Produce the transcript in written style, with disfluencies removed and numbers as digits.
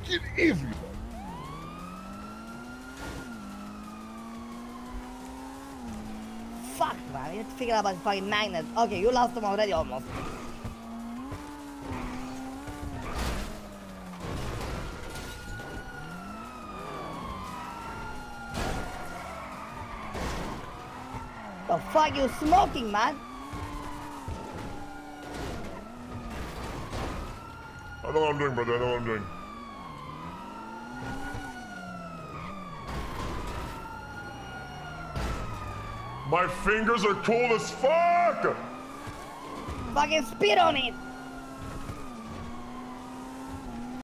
fucking idiot. Fuck, man. You need to figure out about the fucking magnet. Okay, you lost them already almost. The fuck you smoking, man? I know what I'm doing, brother. I know what I'm doing. My fingers are cold as fuck! Fucking spit on it!